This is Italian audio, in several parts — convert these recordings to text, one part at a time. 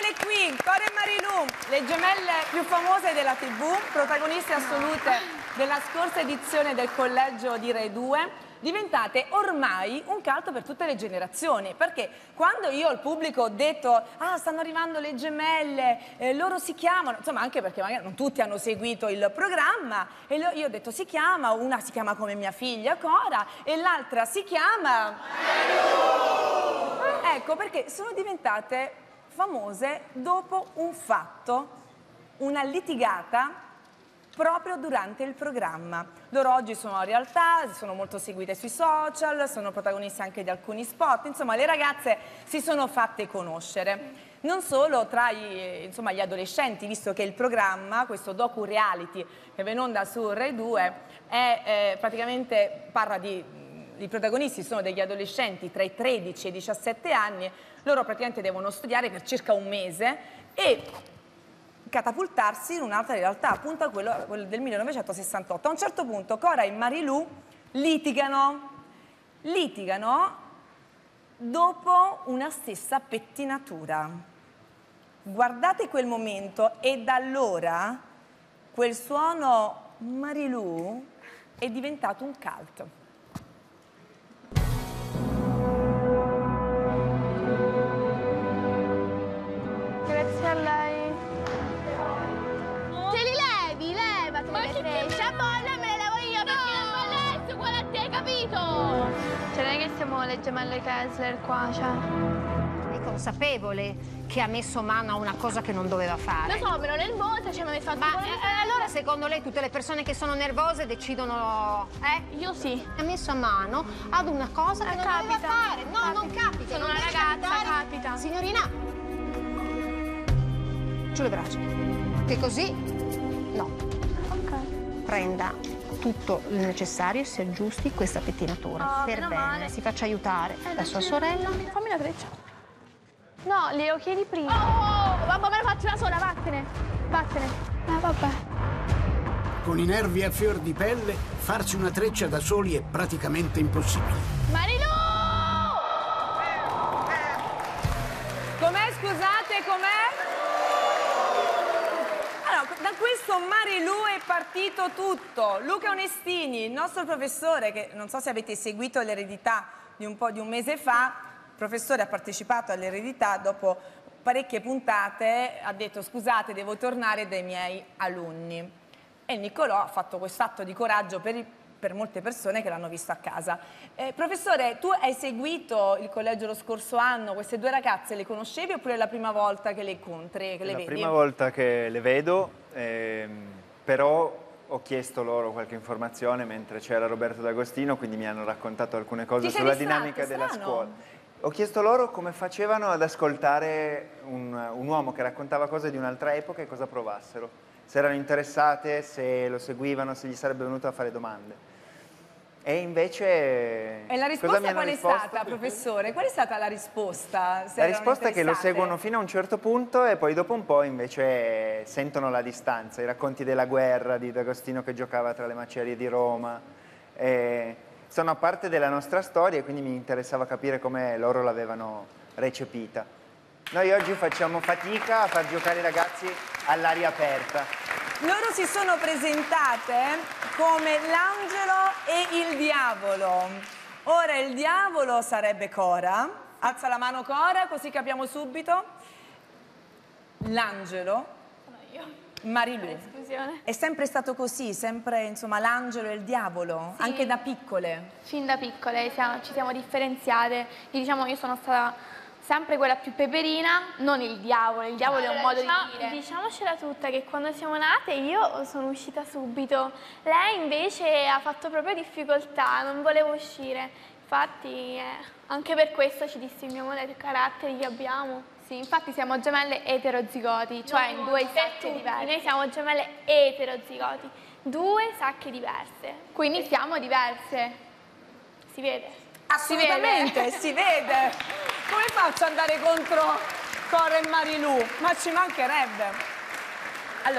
Eccole qui, Cora e Marilù, le gemelle più famose della TV, protagoniste assolute della scorsa edizione del collegio di Rai 2, diventate ormai un caldo per tutte le generazioni, perché quando io al pubblico ho detto ah, stanno arrivando le gemelle, loro si chiamano, insomma anche perché magari non tutti hanno seguito il programma, e io ho detto si chiama, una si chiama come mia figlia Cora e l'altra si chiama ecco perché sono diventate famose dopo un fatto, una litigata proprio durante il programma. Loro oggi sono a realtà, sono molto seguite sui social, sono protagoniste anche di alcuni spot, insomma le ragazze si sono fatte conoscere. Non solo tra gli adolescenti, visto che il programma, questo docu-reality che va in onda su Rai 2, praticamente parla i protagonisti sono degli adolescenti tra i 13 e i 17 anni, loro praticamente devono studiare per circa un mese e catapultarsi in un'altra realtà, appunto a quello del 1968. A un certo punto Cora e Marilù litigano dopo una stessa pettinatura. Guardate quel momento e da allora quel suono Marilù è diventato un cult. Grazie a lei. Cioè, non è che siamo le gemelle Kessler qua, cioè. È consapevole che ha messo mano a una cosa che non doveva fare. Lo so, però nervosa, cioè mi ha fatto... Ma allora secondo lei tutte le persone che sono nervose decidono... Io sì. Ha messo mano ad una cosa che non doveva fare. No, capita. non capita. Sono non una deve ragazza, capitare. capita. Signorina, giù le braccia. Che così, no. Ok. Prenda tutto il necessario e si aggiusti questa pettinatura. Per meno bene, male. si faccia aiutare da sua sorella. Fammi la treccia. No, le chiedi prima. Oh, vabbè, me la faccio da sola, vattene. Vattene. Vabbè. Con i nervi a fior di pelle, farsi una treccia da soli è praticamente impossibile. Marilù! Com'è, scusate, com'è? Allora, da questo Marilù è partito tutto. Luca Onestini, il nostro professore, che non so se avete seguito l'eredità di un mese fa, il professore ha partecipato all'eredità, dopo parecchie puntate ha detto scusate, devo tornare dai miei alunni. E Niccolò ha fatto questo atto di coraggio per molte persone che l'hanno visto a casa. Professore, tu hai seguito il collegio lo scorso anno, queste due ragazze le conoscevi oppure è la prima volta che le incontri, che le vedi? È la prima volta che le vedo, però ho chiesto loro qualche informazione mentre c'era Roberto D'Agostino, quindi mi hanno raccontato alcune cose sulla dinamica della scuola. Ho chiesto loro come facevano ad ascoltare un uomo che raccontava cose di un'altra epoca e cosa provassero. Se erano interessate, se lo seguivano, se gli sarebbe venuto a fare domande. E invece... E la risposta qual è stata, professore? Qual è stata la risposta? La risposta è che lo seguono fino a un certo punto e poi dopo un po' invece sentono la distanza. I racconti della guerra di D'Agostino che giocava tra le macerie di Roma. Sono parte della nostra storia e quindi mi interessava capire come loro l'avevano recepita. Noi oggi facciamo fatica a far giocare i ragazzi all'aria aperta. Loro si sono presentate come l'angelo e il diavolo. Ora il diavolo sarebbe Cora. Alza la mano Cora, così capiamo subito. L'angelo, Marilù. È sempre stato così, sempre insomma l'angelo e il diavolo, sì. Anche da piccole. Fin da piccole ci siamo differenziate. Diciamo, io sono stata sempre quella più peperina, non il diavolo è un modo di dire. Diciamocela tutta che quando siamo nate io sono uscita subito, lei invece ha fatto proprio difficoltà, non volevo uscire, infatti anche per questo ci distinguiamo dai caratteri che abbiamo. Sì, infatti siamo gemelle eterozigoti, cioè in due sacche diverse. Noi siamo gemelle eterozigoti, due sacche diverse, quindi siamo diverse, si vede. Assolutamente, si vede. Come faccio ad andare contro Cora e Marilù? Ma ci mancherebbe. Allora,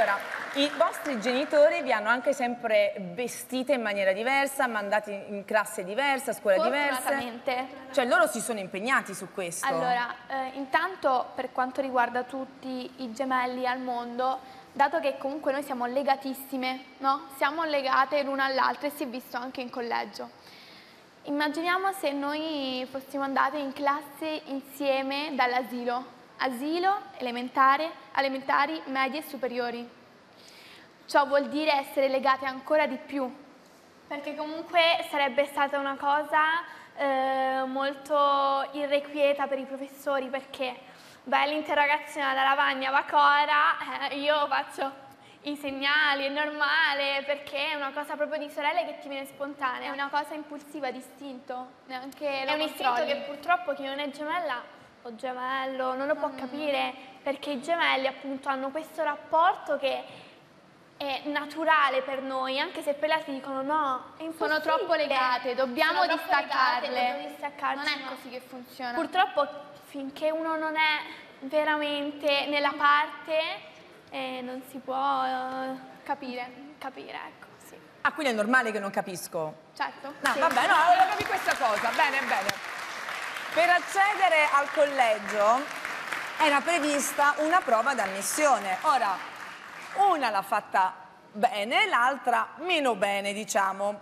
i vostri genitori vi hanno anche sempre vestite in maniera diversa, mandati in classe diversa, a scuola diversa? Fortunatamente. Cioè loro si sono impegnati su questo? Allora, intanto per quanto riguarda tutti i gemelli al mondo, dato che comunque noi siamo legatissime, no? Siamo legate l'una all'altra e si è visto anche in collegio. Immaginiamo se noi fossimo andate in classe insieme dall'asilo, asilo, elementari, medie e superiori. Ciò vuol dire essere legate ancora di più, perché comunque sarebbe stata una cosa molto irrequieta per i professori, perché l'interrogazione alla lavagna va Cora, io faccio i segnali, è normale, perché è una cosa proprio di sorelle che ti viene spontanea. È una cosa impulsiva, distinto, neanche lo controlli. È un istinto che purtroppo chi non è gemella o gemello non lo può capire, perché i gemelli appunto hanno questo rapporto che è naturale per noi, anche se per gli altri dicono no, è impossibile. Sono troppo legate, dobbiamo distaccarle. Non è così che funziona. Purtroppo finché uno non è veramente nella parte non si può capire, ecco, sì. Ah, quindi è normale che non capisco? Certo. No, sì. vabbè, no, volevo capire questa cosa, bene. Per accedere al collegio era prevista una prova d'ammissione. Ora, una l'ha fatta bene, l'altra meno bene, diciamo.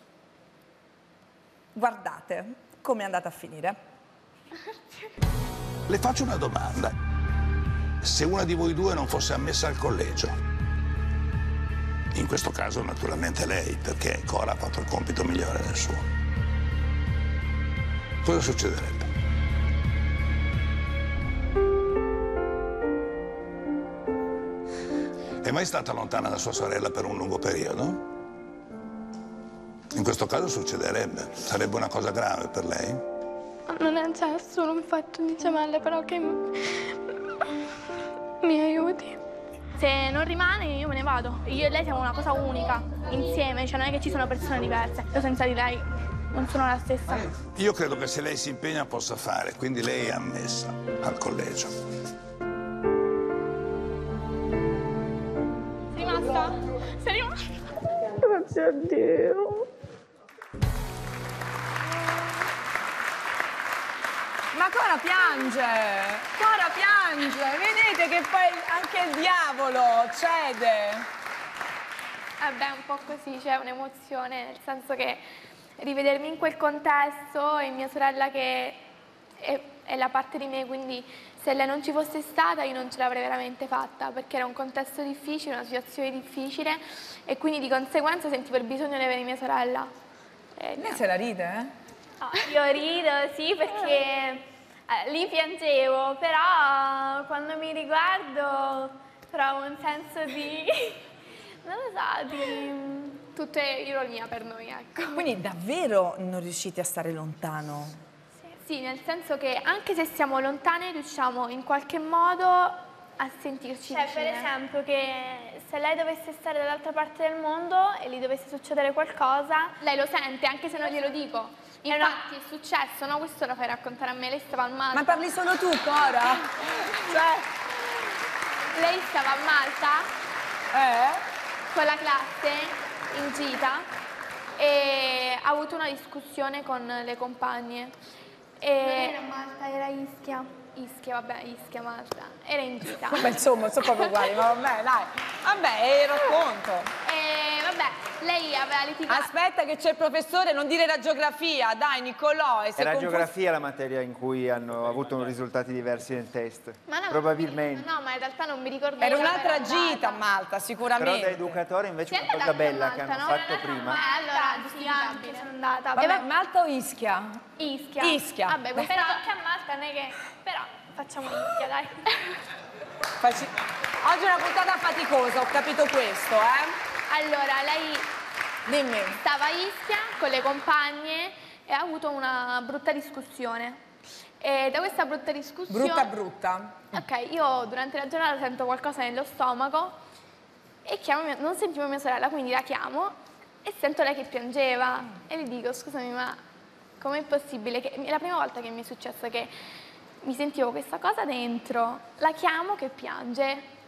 Guardate come è andata a finire. Le faccio una domanda. Se una di voi due non fosse ammessa al collegio, in questo caso naturalmente lei, perché Cora ha fatto il compito migliore del suo, cosa succederebbe? È mai stata lontana da sua sorella per un lungo periodo? In questo caso succederebbe. Sarebbe una cosa grave per lei? Non c'è solo un fatto di gemelle, però che mi aiuti. Se non rimane io me ne vado. Io e lei siamo una cosa unica, insieme, cioè non è che ci sono persone diverse. Io senza di lei non sono la stessa. Io credo che se lei si impegna possa fare, quindi lei è ammessa al collegio. Sei rimasta? Sei rimasta? Grazie a Dio. Ma Cora piange! Cora piange! Vedete che poi anche il diavolo cede! Vabbè, un po' così, c'è un'emozione, nel senso che rivedermi in quel contesto e mia sorella che è la parte di me, quindi se lei non ci fosse stata io non ce l'avrei veramente fatta, perché era un contesto difficile, una situazione difficile e quindi di conseguenza sentivo il bisogno di avere mia sorella. Lei se la ride, eh? No, io rido, sì, perché lì piangevo, però quando mi riguardo provo un senso di, non lo so, di tutta ironia per noi, ecco. Quindi davvero non riuscite a stare lontano? Sì, nel senso che anche se siamo lontane riusciamo in qualche modo a sentirci vicine. Per esempio che se lei dovesse stare dall'altra parte del mondo e gli dovesse succedere qualcosa, lei lo sente anche se non glielo dico. Infatti è successo, no? Questo lo fai raccontare a me, lei stava a Malta. Ma parli solo tu, Cora? Cioè... Lei stava a Malta con la classe in gita e ha avuto una discussione con le compagne. Non era Malta, era Ischia. Ischia, Malta. Era in gita. Vabbè, insomma, sono proprio uguali, ma vabbè, dai. Vabbè, racconto. Vabbè, lei aveva litigato. Aspetta che c'è il professore, non dire la geografia, dai Nicolò. Era geografia la materia in cui hanno avuto risultati diversi nel test. Ma no, probabilmente. No, ma in realtà non mi ricordo. Era un'altra gita a Malta, sicuramente. Però da educatore invece una cosa bella che hanno fatto prima. Allora, giustificabile. Sono andata. Vabbè, Malta o Ischia? Ischia. Vabbè, questa però anche a Malta non è che... Però facciamo Ischia, dai. Oggi è una puntata faticosa, ho capito questo, Allora, lei dimmi. Stava a Ischia con le compagne e ha avuto una brutta discussione. E da questa brutta discussione... Brutta? Ok, io durante la giornata sento qualcosa nello stomaco e non sentivo mia sorella, quindi la chiamo e sento lei che piangeva. E le dico, scusami, ma com'è possibile che... È la prima volta che mi è successo che mi sentivo questa cosa dentro. La chiamo che piange.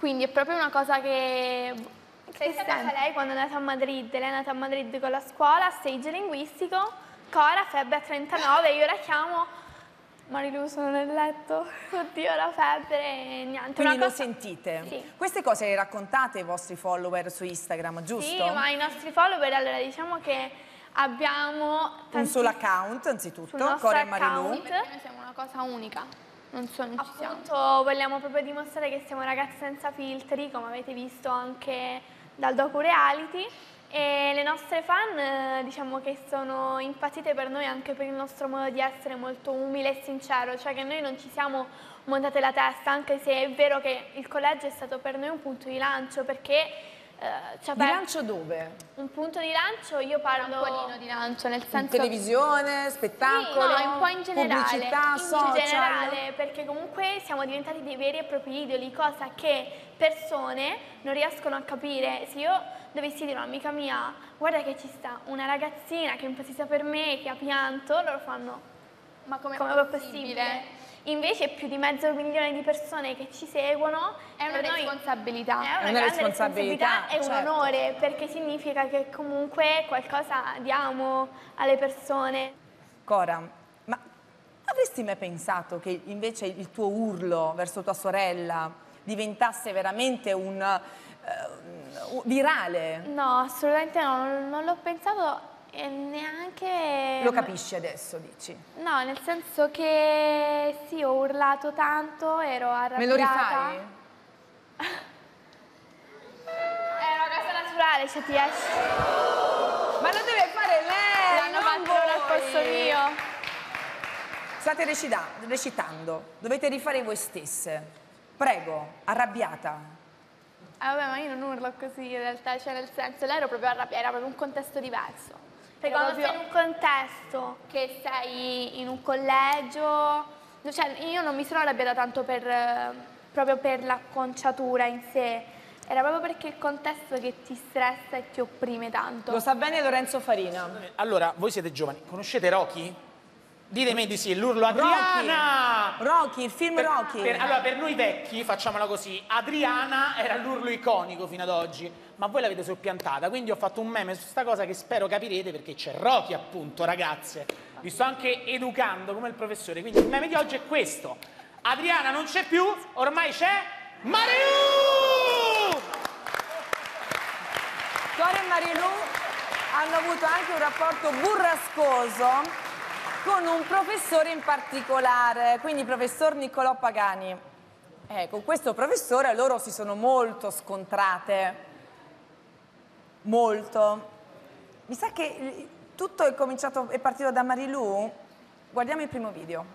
Quindi è proprio una cosa che... Stessa cosa lei quando è andata a Madrid. Lei è andata a Madrid con la scuola, stage linguistico, Cora, febbre a 39, io la chiamo, Marilu sono nel letto, oddio la febbre e niente. Quindi lo sentite? Sì. Queste cose le raccontate ai vostri follower su Instagram, giusto? Sì, ma i nostri follower, allora diciamo che abbiamo... Un solo account, anzitutto, Cora e Marilu. Sì, perché noi siamo una cosa unica. Non ci siamo. Vogliamo proprio dimostrare che siamo ragazze senza filtri, come avete visto anche dal docu-reality. E le nostre fan diciamo che sono impazzite per noi anche per il nostro modo di essere molto umile e sincero, cioè che noi non ci siamo montate la testa, anche se è vero che il collegio è stato per noi un punto di lancio, perché di lancio dove? Un punto di lancio, io parlo... Un trampolino di lancio, nel senso... In televisione, spettacolo, sì, no, un po' in generale, pubblicità, social? In generale, perché comunque siamo diventati dei veri e propri idoli, cosa che persone non riescono a capire. Se io dovessi dire a un'amica mia, guarda che ci sta una ragazzina che è impazzita per me, che ha pianto, loro fanno, ma come è possibile? Invece più di 500.000 di persone che ci seguono è una responsabilità. È una responsabilità, è un onore, perché significa che comunque qualcosa diamo alle persone. Cora, ma avresti mai pensato che invece il tuo urlo verso tua sorella diventasse veramente un virale? No, assolutamente no, non l'ho pensato. E neanche... Lo capisci adesso, dici? No, nel senso che sì, ho urlato tanto, ero arrabbiata. Me lo rifai? È una cosa naturale, cioè ti esce. Ma lo deve fare lei! L'hanno fatto loro al posto mio. State recitando, dovete rifare voi stesse. Prego, arrabbiata. Vabbè, ma io non urlo così in realtà, cioè nel senso, lei era proprio arrabbiata, era proprio un contesto diverso. Perché quando sei in un contesto, che sei in un collegio, cioè io non mi sono arrabbiata tanto proprio per l'acconciatura in sé, era proprio perché il contesto che ti stressa e ti opprime tanto. Lo sa bene Lorenzo Farina. Allora, voi siete giovani, conoscete Rocky? Ditemi di sì, l'urlo Adriana! Rocky, il film Rocky. Allora, per noi vecchi, facciamola così, Adriana era l'urlo iconico fino ad oggi, ma voi l'avete soppiantata, quindi ho fatto un meme su questa cosa che spero capirete, perché c'è Rocky appunto, ragazze. Vi sto anche educando come il professore, quindi il meme di oggi è questo. Adriana non c'è più, ormai c'è Marilu! Cora e Marilu hanno avuto anche un rapporto burrascoso con un professore in particolare, quindi il professor Niccolò Pagani. Con questo professore loro si sono molto scontrate, molto. Mi sa che tutto è partito da Marilu. Guardiamo il primo video.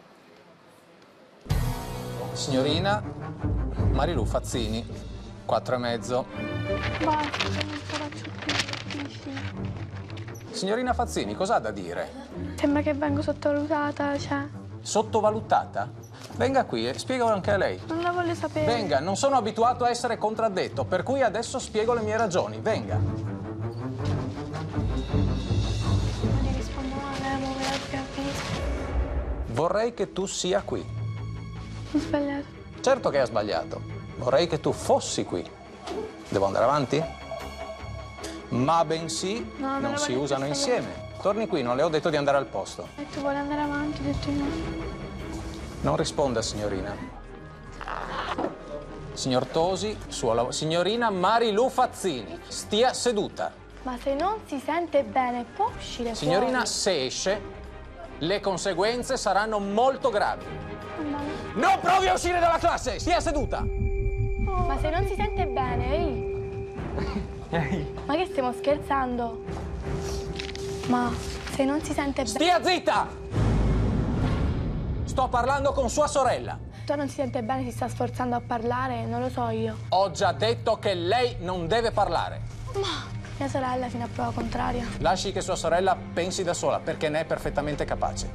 Signorina Marilu Fazzini, 4,5. Basta, non faccio più difficile. Signorina Fazzini, cosa ha da dire? Sembra che vengo sottovalutata, cioè... Sottovalutata? Venga qui e spiego anche a lei. Non la voglio sapere. Venga, non sono abituato a essere contraddetto, per cui adesso spiego le mie ragioni. Venga. Non gli rispondo male, amore, perché finisco. Vorrei che tu sia qui. Ho sbagliato. Certo che ha sbagliato. Vorrei che tu fossi qui. Devo andare avanti? Ma bensì No, non si usano insieme. Torni qui, non le ho detto di andare al posto. E tu vuoi andare avanti, ho detto no. Non risponda, signorina. Signor Tosi, signorina Marilu Fazzini, stia seduta. Ma se non si sente bene, può uscire Signorina, fuori? se esce, le conseguenze saranno molto gravi. Non provi a uscire dalla classe, stia seduta. Ma se non si sente bene, ehi. Ma che stiamo scherzando? Ma se non si sente bene... Stia zitta! Sto parlando con sua sorella. Tu non si sente bene, si sta sforzando a parlare, non lo so io. Ho già detto che lei non deve parlare. Ma mia sorella fino a prova contraria. Lasci che sua sorella pensi da sola, perché ne è perfettamente capace.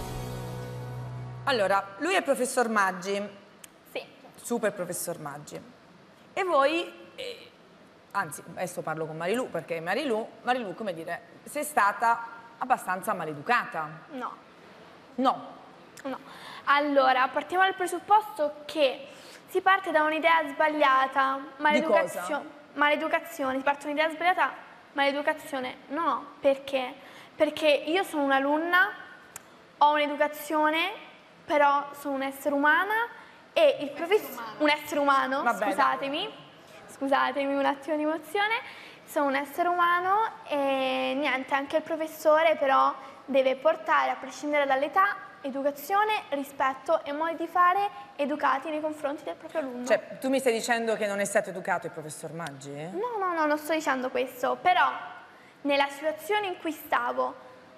Allora, lui è il professor Maggi. Sì. Super professor Maggi. E voi, anzi, adesso parlo con Marilu, perché Marilu, come dire, sei stata abbastanza maleducata. No. No. No. Allora, partiamo dal presupposto che Si parte da un'idea sbagliata, maleducazione, si parte da un'idea sbagliata, maleducazione. No, perché? Perché io sono un'alunna, ho un'educazione, però sono un essere umana e il professore... Un essere umano, scusatemi un attimo di emozione, sono un essere umano e niente, anche il professore però deve portare, a prescindere dall'età, educazione, rispetto e modi di fare educati nei confronti del proprio alunno. Cioè, tu mi stai dicendo che non è stato educato il professor Maggi? No, non sto dicendo questo, però nella situazione in cui stavo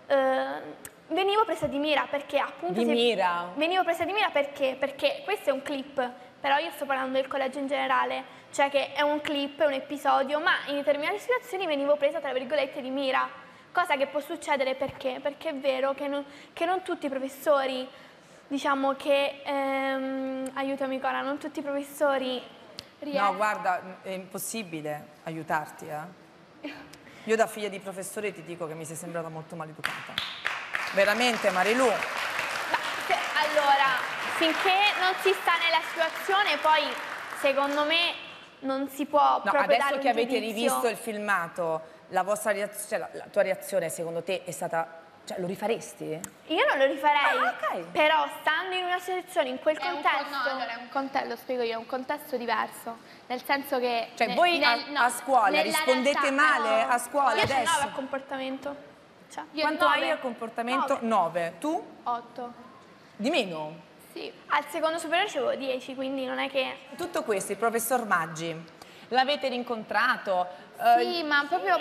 venivo presa di mira perché appunto... Venivo presa di mira perché? Perché questo è un clip, però io sto parlando del collegio in generale, cioè che è un clip, è un episodio, ma in determinate situazioni venivo presa, tra virgolette, di mira. Cosa che può succedere perché? Perché è vero che non tutti i professori, diciamo che, aiutami Cora, non tutti i professori riescono. No, guarda, è impossibile aiutarti, Io da figlia di professore ti dico che mi sei sembrata molto maleducata. Veramente, Marilu. Allora, finché non si sta nella situazione, poi, secondo me, non si può proprio dare un adesso che avete giudizio. rivisto il filmato, la vostra reazione, la tua reazione secondo te è stata, cioè lo rifaresti? Io non lo rifarei, okay. Però stando in una situazione, in quel contesto... Allora è un contesto, lo spiego io, è un contesto diverso, nel senso che... Cioè voi a scuola rispondete male a scuola io adesso? Io 9 a comportamento. Cioè, quanto hai a comportamento? 9. Tu? 8. Di meno? Sì, al secondo superiore c'avevo 10, quindi non è che... Tutto questo, il professor Maggi, l'avete rincontrato? Sì, ma proprio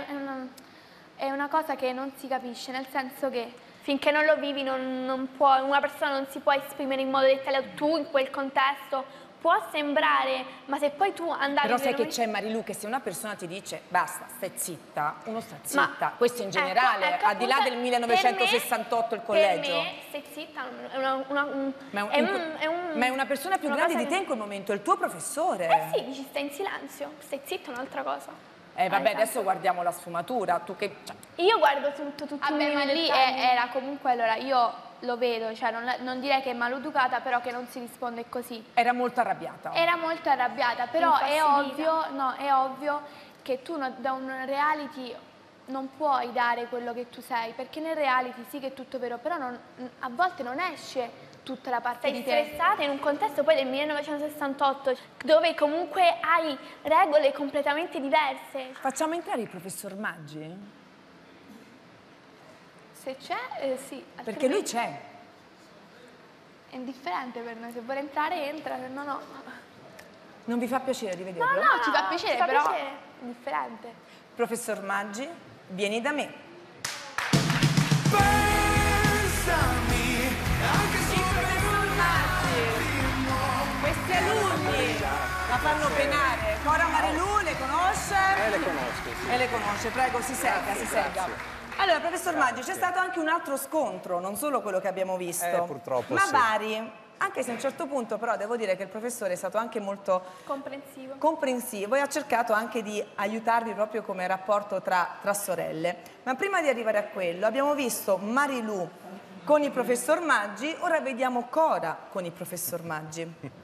è una cosa che non si capisce, nel senso che finché non lo vivi una persona non si può esprimere in modo dettagliato. Tu in quel contesto può sembrare, ma se poi tu andavi... Però sai che c'è, Marilu, che se una persona ti dice basta, stai zitta, uno sta zitta. Questo in generale, al di là del 1968 il collegio. Per me, stai zitta, ma è una persona più grande di te in quel momento, è il tuo professore. Sì, dici stai in silenzio, stai zitta è un'altra cosa. Vabbè, adesso guardiamo la sfumatura. Tu che... Io guardo tutto ma lì era comunque, allora, io lo vedo, cioè non direi che è maleducata, però che non si risponde così. Era molto arrabbiata. Era molto arrabbiata, però è ovvio che tu da un reality non puoi dare quello che tu sei, perché nel reality sì che è tutto vero, però a volte non esce tutta la parte di te. Sei stressata in un contesto poi del 1968 dove comunque hai regole completamente diverse. Facciamo entrare il professor Maggi? Se c'è, sì. Perché lui c'è. È indifferente per noi, se vuole entrare entra, se no no. Non vi fa piacere di vederlo? No, ci fa piacere, però è indifferente. Professor Maggi, vieni da me. Questi alunni la fanno penare. Cora Marilu le conosce? Le conosco, sì. Le conosce, prego, si segga, si segga. Allora, professor Maggi, c'è stato anche un altro scontro, non solo quello che abbiamo visto. Purtroppo ma sì. Vari, anche se a un certo punto però devo dire che il professore è stato anche molto comprensivo e ha cercato anche di aiutarvi proprio come rapporto tra sorelle. Ma prima di arrivare a quello abbiamo visto Marilu con il professor Maggi, ora vediamo Cora con il professor Maggi.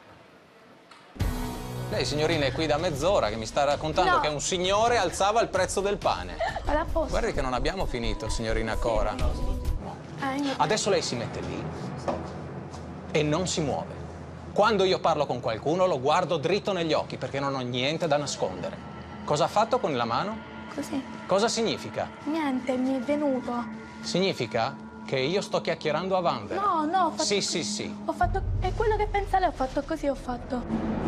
Lei, signorina, è qui da mezz'ora che mi sta raccontando che un signore alzava il prezzo del pane. Guardi che non abbiamo finito, signorina Cora. Adesso lei si mette lì e non si muove. Quando io parlo con qualcuno lo guardo dritto negli occhi perché non ho niente da nascondere. Cosa ha fatto con la mano? Così. Cosa significa? Niente, mi è venuto. Significa che io sto chiacchierando a vanvera. No, ho fatto... Sì. Ho fatto... È quello che pensa lei, ho fatto così, ho fatto...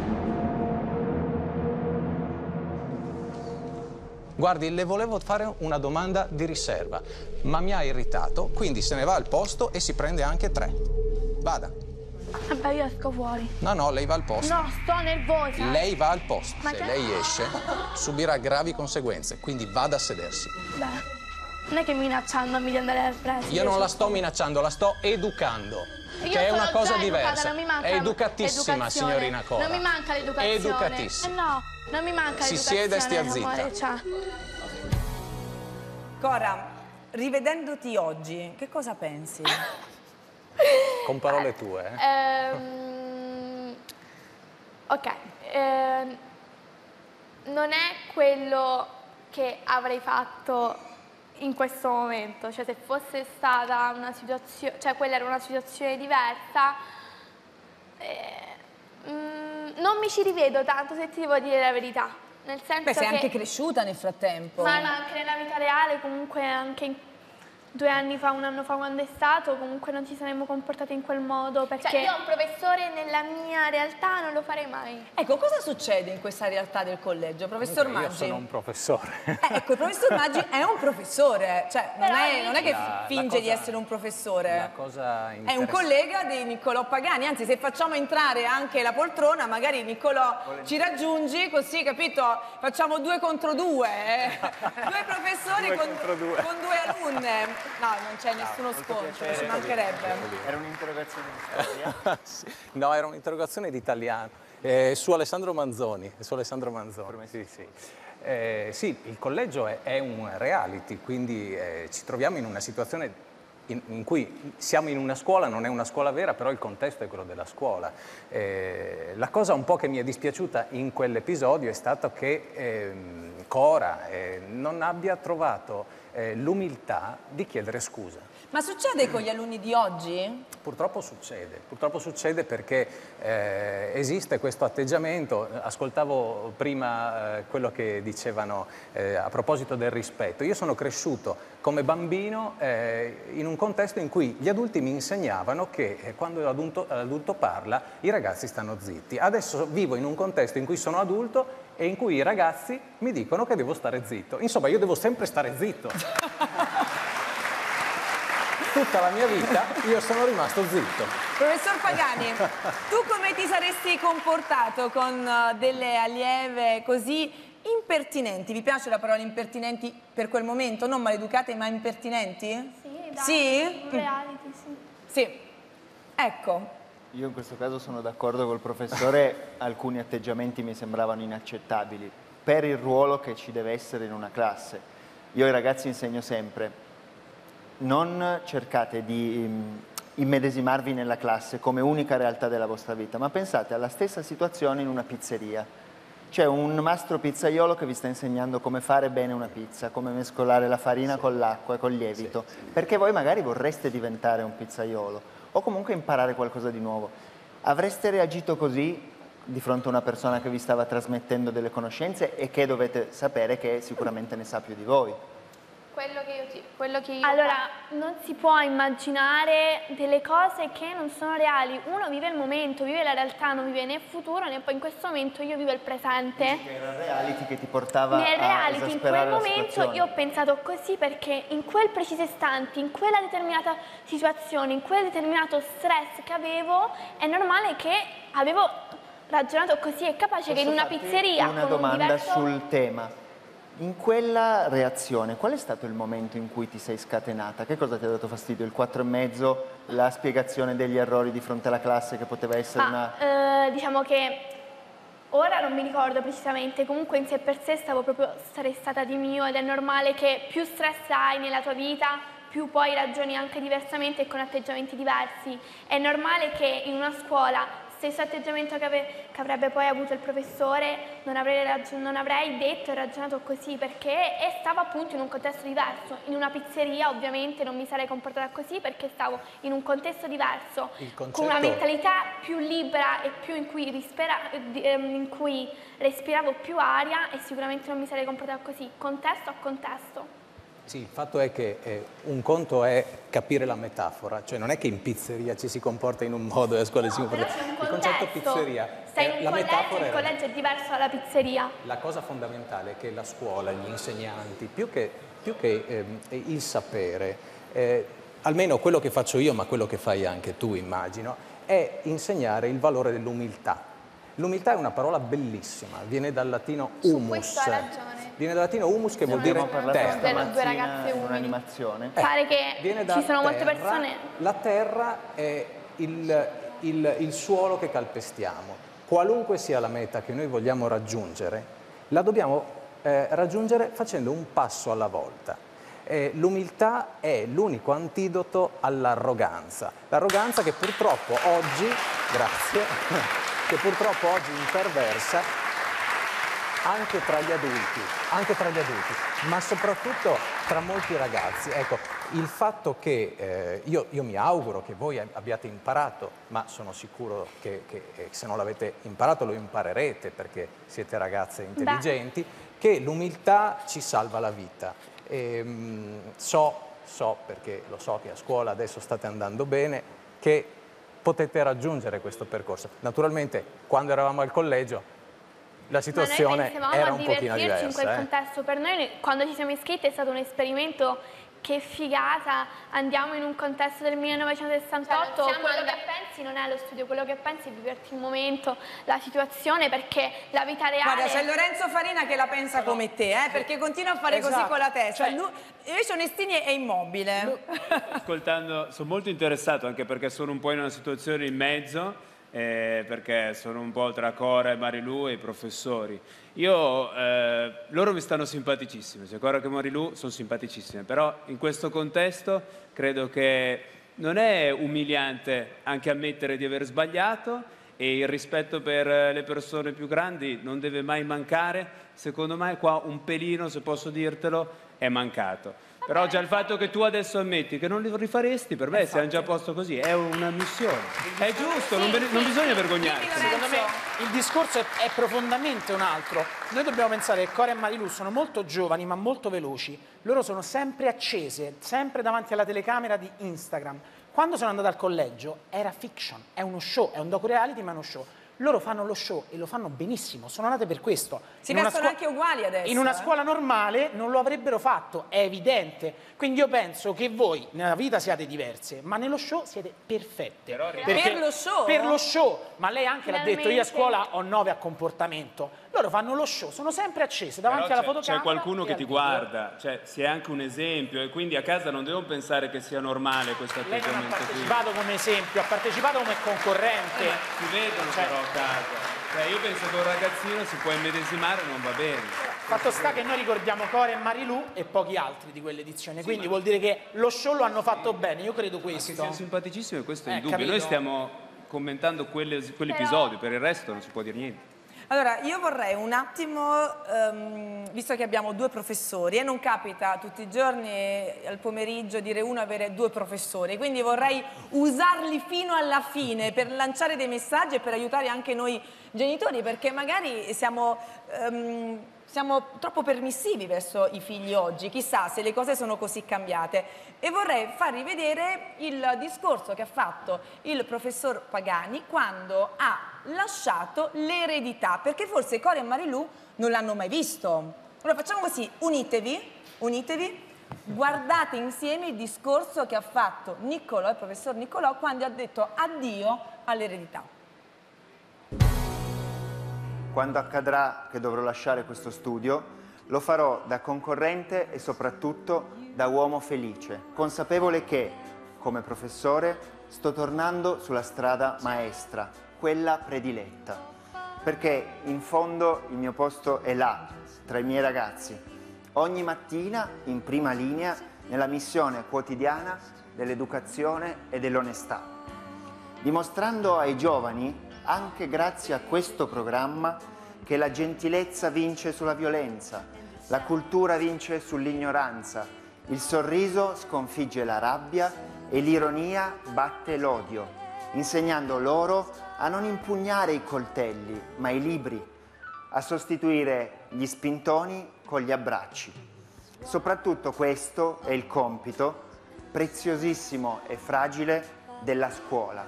Guardi, le volevo fare una domanda di riserva, ma mi ha irritato, quindi se ne va al posto e si prende anche 3. Vada. Vabbè, io esco fuori. No, lei va al posto. No, sto nervosa. Lei va al posto. Ma se lei esce, subirà gravi conseguenze, quindi vada a sedersi. Beh, non è che minacciandomi di andare al presto. Io non la sto minacciando, la sto educando. Che è una cosa diversa. Non mi manca è educatissima, signorina Cora. Non mi manca l'educazione. Educatissima. No, non mi manca l'educazione. Si sieda e stia zitta. Amore, Cora, rivedendoti oggi, che cosa pensi? Con parole tue, Ok, non è quello che avrei fatto in questo momento, cioè se fosse stata una situazione, cioè quella era una situazione diversa, non mi ci rivedo tanto, se ti devo dire la verità. Nel senso sei che anche cresciuta nel frattempo. Ma anche nella vita reale, comunque anche 2 anni fa, 1 anno fa quando è stato, comunque non ci saremmo comportati in quel modo, perché cioè, io un professore nella mia realtà non lo farei mai. Ecco, cosa succede in questa realtà del collegio, professor Maggi? Io sono un professore. Ecco, il professor Maggi è un professore, cioè non è che finge di essere un professore. La cosa è un collega di Niccolò Pagani, anzi se facciamo entrare anche la poltrona, magari Niccolò ci raggiungi, così, capito? Facciamo 2 contro 2, 2 professori con 2 alunne. No, non c'è nessuno scontro, ci mancherebbe. Era un'interrogazione di storia? Sì. No, era un'interrogazione di italiano. Su Alessandro Manzoni. Sì, sì. Sì, il collegio è un reality, quindi ci troviamo in una situazione in cui siamo in una scuola, non è una scuola vera, però il contesto è quello della scuola. La cosa un po' che mi è dispiaciuta in quell'episodio è stato che Cora non abbia trovato l'umiltà di chiedere scusa. Ma succede con gli alunni di oggi? Purtroppo succede perché esiste questo atteggiamento. Ascoltavo prima quello che dicevano a proposito del rispetto. Io sono cresciuto come bambino in un contesto in cui gli adulti mi insegnavano che quando l'adulto parla i ragazzi stanno zitti. Adesso vivo in un contesto in cui sono adulto e in cui i ragazzi mi dicono che devo stare zitto. Insomma, io devo sempre stare zitto. Tutta la mia vita io sono rimasto zitto. Professor Pagani, tu come ti saresti comportato con delle allieve così impertinenti? Vi piace la parola impertinenti per quel momento? Non maleducate, ma impertinenti? Sì, dai, sì? Reality, sì. Sì, ecco. Io in questo caso sono d'accordo col professore, alcuni atteggiamenti mi sembravano inaccettabili per il ruolo che ci deve essere in una classe. Io ai ragazzi insegno sempre, non cercate di immedesimarvi nella classe come unica realtà della vostra vita, ma pensate alla stessa situazione in una pizzeria. C'è un mastro pizzaiolo che vi sta insegnando come fare bene una pizza, come mescolare la farina con l'acqua e col lievito, perché voi magari vorreste diventare un pizzaiolo o comunque imparare qualcosa di nuovo. Avreste reagito così di fronte a una persona che vi stava trasmettendo delle conoscenze e che dovete sapere che sicuramente ne sa più di voi? Quello che io... Allora, non si può immaginare delle cose che non sono reali. Uno vive il momento, vive la realtà, non vive né il futuro né poi in questo momento io vivo il presente. Era il reality che ti portava nel reality, a in quel momento situazione. io ho pensato così perché in quel preciso istante, in quella determinata situazione, in quel determinato stress che avevo, è normale che avevo ragionato così. È capace che in una pizzeria una con domanda un diverso... sul tema. In quella reazione, qual è stato il momento in cui ti sei scatenata? Che cosa ti ha dato fastidio? Il 4,5, la spiegazione degli errori di fronte alla classe che poteva essere una... Diciamo che ora non mi ricordo precisamente, comunque in sé per sé stavo proprio stressata di mio ed è normale che più stress hai nella tua vita, più poi ragioni anche diversamente e con atteggiamenti diversi. È normale che in una scuola, stesso atteggiamento che avrebbe poi avuto il professore, non avrei detto e ragionato così perché stavo appunto in un contesto diverso. In una pizzeria ovviamente non mi sarei comportata così perché stavo in un contesto diverso, con una mentalità più libera e più in cui respiravo più aria e sicuramente non mi sarei comportata così, contesto a contesto. Sì, il fatto è che un conto è capire la metafora, cioè non è che in pizzeria ci si comporta in un modo e a scuola si comporta. Il concetto pizzeria, stai in un collegio, il collegio è diverso dalla pizzeria. La cosa fondamentale è che la scuola, gli insegnanti, più che il sapere, almeno quello che faccio io, ma quello che fai anche tu immagino, è insegnare il valore dell'umiltà. L'umiltà è una parola bellissima, viene dal latino humus. Su questo ha ragione. Viene dal latino humus che vuol dire terra. Delle 2 ragazze umili. Un'animazione. Pare che ci sono molte persone... La terra è il suolo che calpestiamo. Qualunque sia la meta che noi vogliamo raggiungere, la dobbiamo raggiungere facendo un passo alla volta. L'umiltà è l'unico antidoto all'arroganza. L'arroganza che purtroppo oggi, grazie, che purtroppo oggi imperversa anche tra gli adulti, ma soprattutto tra molti ragazzi. Ecco, il fatto che io mi auguro che voi abbiate imparato, ma sono sicuro che se non l'avete imparato lo imparerete perché siete ragazze intelligenti, che l'umiltà ci salva la vita. So, perché lo so che a scuola adesso state andando bene, che potete raggiungere questo percorso. Naturalmente, quando eravamo al collegio, la situazione era un pochino diversa. In quel contesto, per noi, quando ci siamo iscritti, è stato un esperimento. Che figata, andiamo in un contesto del 1968, quello che pensi non è lo studio, quello che pensi è viverti il momento, la situazione, perché la vita reale... Guarda, c'è Lorenzo Farina che la pensa come te, perché continua a fare così con la testa. Invece Onestini è immobile. Ascoltando, sono molto interessato, anche perché sono un po' in una situazione in mezzo, perché sono un po' tra Cora e Marilu e i professori. Loro mi stanno simpaticissimi, sia Cora che Marilu sono simpaticissime, però in questo contesto credo che non è umiliante anche ammettere di aver sbagliato, e il rispetto per le persone più grandi non deve mai mancare. Secondo me qua un pelino, se posso dirtelo, è mancato. Però già il fatto che tu adesso ammetti che non li rifaresti, per me siamo già a posto così, è una missione. È giusto, non bisogna vergognarsi. Secondo me il discorso è profondamente un altro. Noi dobbiamo pensare che Cora e Marilu sono molto giovani ma molto veloci. Loro sono sempre accese, sempre davanti alla telecamera di Instagram. Quando sono andata al collegio era fiction, è uno show, è un docu-reality ma è uno show. Loro fanno lo show e lo fanno benissimo, sono nate per questo. Si vestono anche uguali adesso. In una scuola normale non lo avrebbero fatto, è evidente. Quindi io penso che voi nella vita siate diverse, ma nello show siete perfette. Per lo show? Per lo show. Ma lei anche l'ha detto, io a scuola ho 9 a comportamento. Loro fanno lo show, sono sempre accese davanti alla fotocamera. C'è qualcuno che ti guarda, cioè si è anche un esempio, e quindi a casa non devo pensare che sia normale questo atteggiamento. Lei non ha partecipato come esempio, ha partecipato come concorrente. Si vedono però a casa. Io penso che un ragazzino si può immedesimare e non va bene. Fatto sta che noi ricordiamo Cora e Marilu e pochi altri di quell'edizione, quindi vuol dire che lo show lo hanno fatto bene, io credo questo. Che siano simpaticissimi, questo è indubbio. Capito? Noi stiamo commentando quell'episodio, per il resto non si può dire niente. Allora, io vorrei un attimo, visto che abbiamo 2 professori, e non capita tutti i giorni al pomeriggio dire uno avere 2 professori, quindi vorrei usarli fino alla fine per lanciare dei messaggi e per aiutare anche noi genitori, perché magari siamo troppo permissivi verso i figli oggi, chissà se le cose sono così cambiate. E vorrei farvi vedere il discorso che ha fatto il professor Pagani quando ha lasciato l'eredità, perché forse Cora e Marilu non l'hanno mai visto. Allora facciamo così, unitevi, guardate insieme il discorso che ha fatto Niccolò, il professor Niccolò, quando ha detto addio all'eredità. Quando accadrà che dovrò lasciare questo studio, lo farò da concorrente e soprattutto da uomo felice, consapevole che, come professore, sto tornando sulla strada maestra, quella prediletta, perché in fondo il mio posto è là, tra i miei ragazzi, ogni mattina in prima linea nella missione quotidiana dell'educazione e dell'onestà, dimostrando ai giovani, anche grazie a questo programma, che la gentilezza vince sulla violenza, la cultura vince sull'ignoranza, il sorriso sconfigge la rabbia e l'ironia batte l'odio, insegnando loro a non impugnare i coltelli, ma i libri, a sostituire gli spintoni con gli abbracci. Soprattutto questo è il compito preziosissimo e fragile della scuola.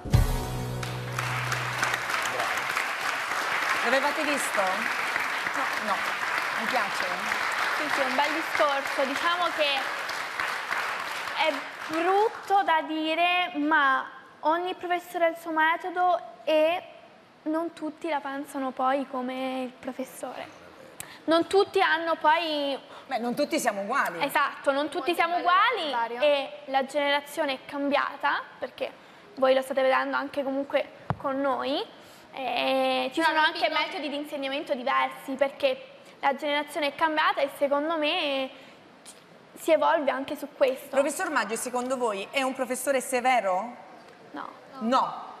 L'avevate visto? No, mi piace. Sì, è un bel discorso. Diciamo che è brutto da dire, ma ogni professore ha il suo metodo e non tutti la pensano poi come il professore. Non tutti hanno poi... Beh, non tutti siamo uguali. Esatto, non tutti siamo uguali e la generazione è cambiata, perché voi lo state vedendo anche comunque con noi. Ci sono anche metodi di insegnamento diversi, perché la generazione è cambiata e secondo me si evolve anche su questo. Professor Maggio, secondo voi è un professore severo? No. No. Cioè,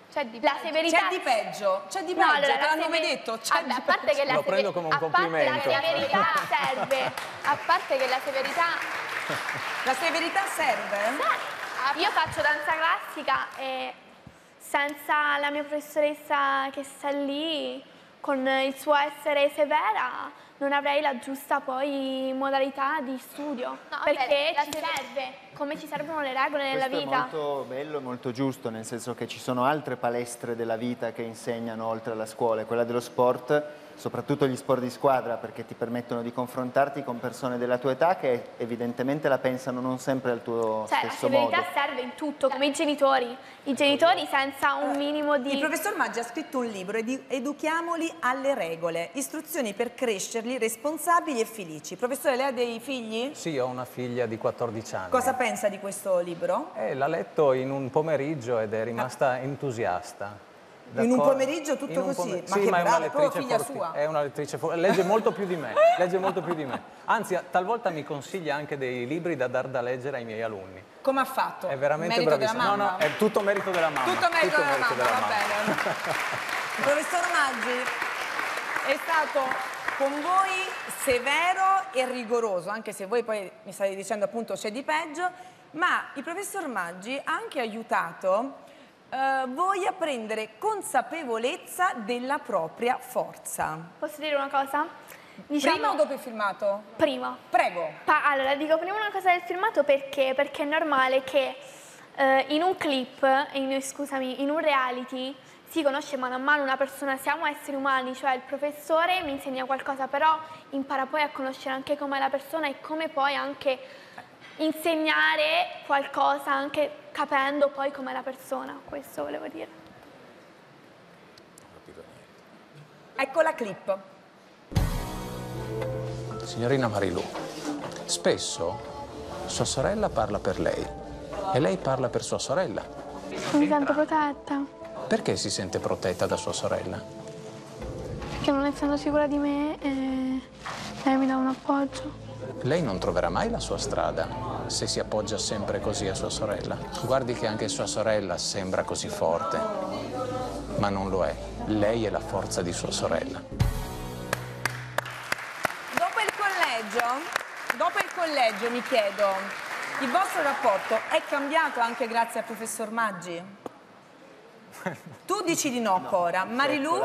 C'è di peggio. La severità... C'è di peggio, c'è di peggio, no, allora, te l'hanno mai detto, c'è di a parte che Lo prendo come un complimento. La severità serve, a parte che la severità... La severità serve? Io faccio danza classica e senza la mia professoressa che sta lì, con il suo essere severa, non avrei la giusta poi modalità di studio, perché ci serve, come ci servono le regole nella vita. Questo è molto bello e molto giusto, nel senso che ci sono altre palestre della vita che insegnano oltre alla scuola, e quella dello sport, soprattutto gli sport di squadra, perché ti permettono di confrontarti con persone della tua età che evidentemente la pensano non sempre al tuo stesso modo. La severità serve in tutto, come i genitori. I genitori senza un minimo di... Il professor Maggi ha scritto un libro, Educhiamoli alle regole, istruzioni per crescerli responsabili e felici. Professore, lei ha dei figli? Sì, ho una figlia di 14 anni. Cosa pensa di questo libro? L'ha letto in un pomeriggio ed è rimasta entusiasta. In un pomeriggio tutto così? Ma sì, che ma brava, è proprio figlia sua. È una lettrice legge molto più di me, legge molto più di me. Anzi, talvolta mi consiglia anche dei libri da dar da leggere ai miei alunni. Come ha fatto? È veramente merito bravissima. Della mamma? No, è tutto merito della mamma. Tutto merito della mamma, va bene. Professor Maggi, è stato con voi severo e rigoroso, anche se voi poi mi state dicendo appunto c'è di peggio, ma il professor Maggi ha anche aiutato voi a prendere consapevolezza della propria forza. Posso dire una cosa? Prima o dopo il filmato? Prima. Prego. Allora, dico prima una cosa del filmato perché è normale che in un clip, in un reality, si conosce mano a mano una persona, siamo esseri umani, cioè il professore mi insegna qualcosa, però impara poi a conoscere anche com'è la persona e come poi anche insegnare qualcosa anche capendo poi com'è la persona, questo volevo dire. Ecco la clip. Signorina Marilù, spesso sua sorella parla per lei e lei parla per sua sorella. Mi sento protetta. Perché si sente protetta da sua sorella? Perché non essendo sicura di me, lei mi dà un appoggio. Lei non troverà mai la sua strada se si appoggia sempre così a sua sorella. Guardi che anche sua sorella sembra così forte, ma non lo è. Lei è la forza di sua sorella. Dopo il collegio mi chiedo, il vostro rapporto è cambiato anche grazie al professor Maggi? Tu dici di no, Cora. Marilù?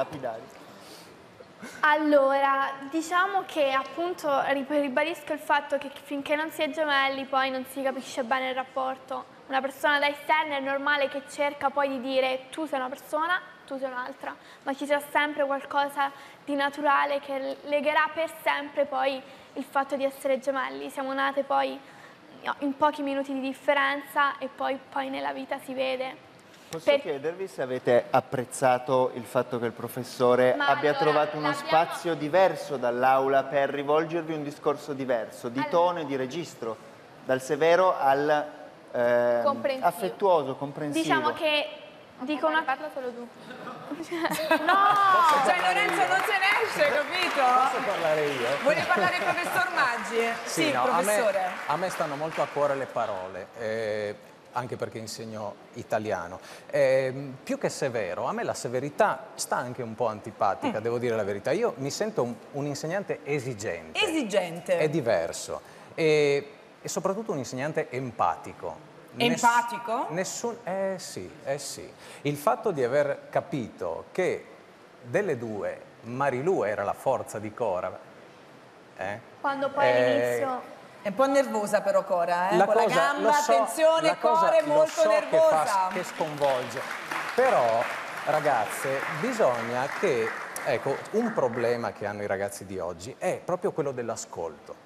Allora, diciamo che appunto ribadisco il fatto che finché non si è gemelli poi non si capisce bene il rapporto. Una persona da esterna è normale che cerca poi di dire tu sei una persona, tu sei un'altra, ma ci sarà sempre qualcosa di naturale che legherà per sempre poi il fatto di essere gemelli. Siamo nate poi in pochi minuti di differenza e poi nella vita si vede. Posso chiedervi se avete apprezzato il fatto che il professore abbia trovato uno spazio diverso dall'aula per rivolgervi un discorso diverso, di tono e di registro, dal severo al affettuoso, comprensivo. Diciamo che dico una... Parla solo tu. No! Cioè Lorenzo non se ne esce, capito? Posso parlare io? Vuole parlare il professor Maggi? Sì, no, professore. A me stanno molto a cuore le parole. Anche perché insegno italiano. Più che severo, a me la severità sta anche un po' antipatica, devo dire la verità. Io mi sento un insegnante esigente. Esigente? È diverso. E soprattutto un insegnante empatico. Empatico? Sì. Il fatto di aver capito che delle due Marilù era la forza di Cora. Quando poi all'inizio... È un po' nervosa però Cora, con la gamba, attenzione, Cora è molto nervosa. Che sconvolge. Però, ragazze, bisogna che, ecco, un problema che hanno i ragazzi di oggi è proprio quello dell'ascolto.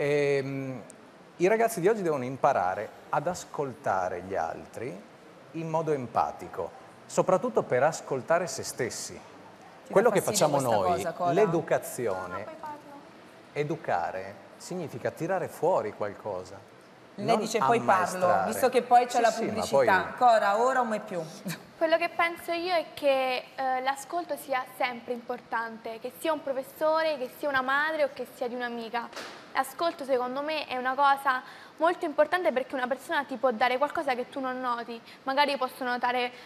I ragazzi di oggi devono imparare ad ascoltare gli altri in modo empatico, soprattutto per ascoltare se stessi. Quello che facciamo noi, l'educazione, educare significa tirare fuori qualcosa. Lei dice poi parlo, visto che poi c'è la pubblicità. Poi... Cora, ora o mai più? Quello che penso io è che l'ascolto sia sempre importante, che sia un professore, che sia una madre o che sia di un'amica. L'ascolto secondo me è una cosa molto importante perché una persona ti può dare qualcosa che tu non noti. Magari io posso notare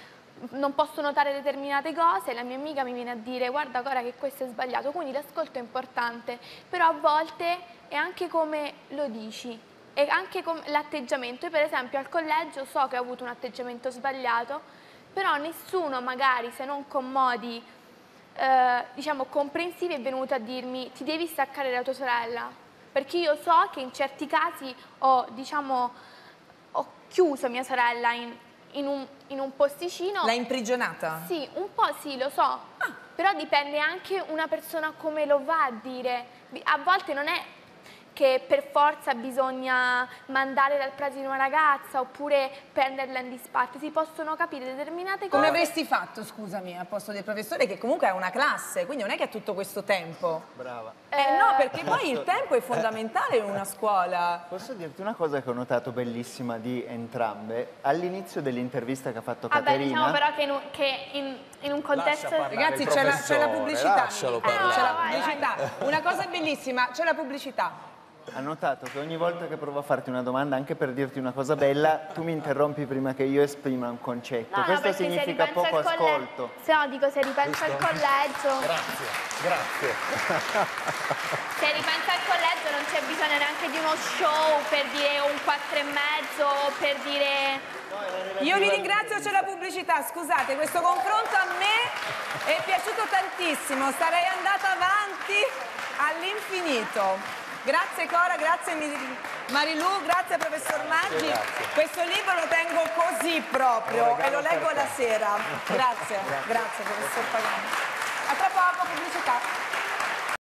non posso notare determinate cose, la mia amica mi viene a dire guarda Cora che questo è sbagliato, quindi l'ascolto è importante, però a volte è anche come lo dici, è anche l'atteggiamento. Io per esempio al collegio so che ho avuto un atteggiamento sbagliato, però nessuno magari, se non con modi diciamo comprensivi, è venuto a dirmi ti devi staccare da tua sorella, perché io so che in certi casi ho chiuso mia sorella in un posticino. L'hai imprigionata? Sì, un po' sì, lo so, però dipende anche una persona come lo va a dire. A volte non è che per forza bisogna mandare dal preside una ragazza oppure prenderla in disparte, si possono capire determinate cose. Come avresti fatto, scusami, al posto del professore che comunque ha una classe, quindi non è che ha tutto questo tempo. Brava. No, perché poi il tempo è fondamentale in una scuola. Posso dirti una cosa che ho notato bellissima di entrambe? All'inizio dell'intervista che ha fatto Caterina... diciamo però che in un contesto... Ragazzi, c'è la pubblicità. Lascialo parlare. C'è la pubblicità. Una cosa bellissima, c'è la pubblicità. Ha notato che ogni volta che provo a farti una domanda, anche per dirti una cosa bella, tu mi interrompi prima che io esprima un concetto. No, questo significa poco ascolto. Se no, dico, se ripenso al collegio... Grazie. Se ripenso al collegio non c'è bisogno neanche di uno show per dire un 4,5 o per dire... Io vi ringrazio, c'è la pubblicità. Scusate, questo confronto a me è piaciuto tantissimo. Sarei andata avanti all'infinito. Grazie Cora, grazie Marilu, grazie professor Maggi. Questo libro lo tengo così proprio e lo leggo la sera. Grazie professor Pagani. A tra poco, pubblicità.